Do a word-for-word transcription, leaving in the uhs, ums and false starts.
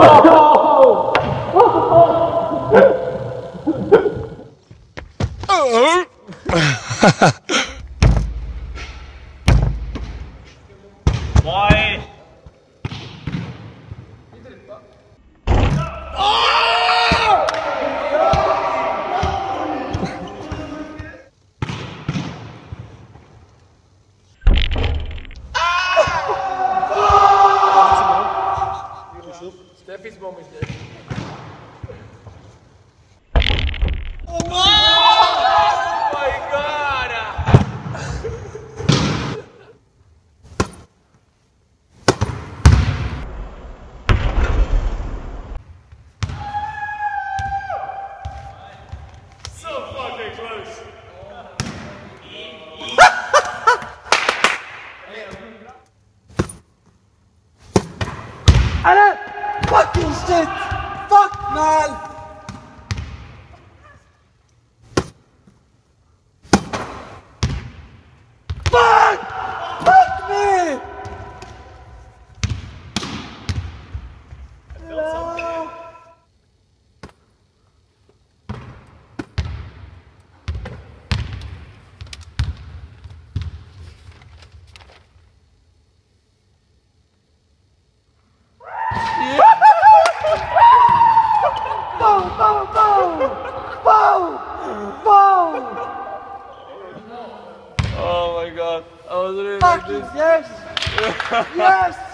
Mooi. Steffi's mom is dead. Oh my god! So fucking close. Allee! Fucking shit! Fuck man! Fuck! Fuck me! Boom, boom, boom! Boom! Boom! Oh my god. I was really Fucking yes! Yes!